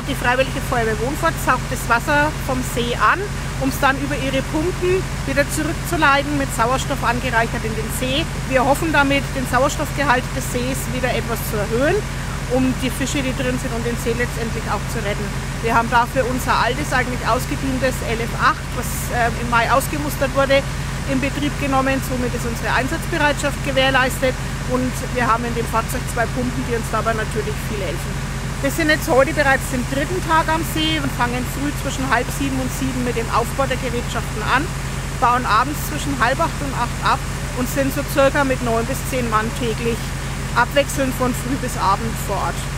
Die Freiwillige Feuerwehr Wohnfort saugt das Wasser vom See an, um es dann über ihre Pumpen wieder zurückzuleiten, mit Sauerstoff angereichert in den See. Wir hoffen damit, den Sauerstoffgehalt des Sees wieder etwas zu erhöhen, um die Fische, die drin sind, und den See letztendlich auch zu retten. Wir haben dafür unser altes, eigentlich ausgedientes LF8, was im Mai ausgemustert wurde, in Betrieb genommen. Somit ist unsere Einsatzbereitschaft gewährleistet und wir haben in dem Fahrzeug 2 Pumpen, die uns dabei natürlich viel helfen. Wir sind jetzt heute bereits den 3. Tag am See und fangen früh zwischen 6:30 und 7 mit dem Aufbau der Gerätschaften an, bauen abends zwischen 7:30 und 8 ab und sind so circa mit 9 bis 10 Mann täglich abwechselnd von früh bis abend vor Ort.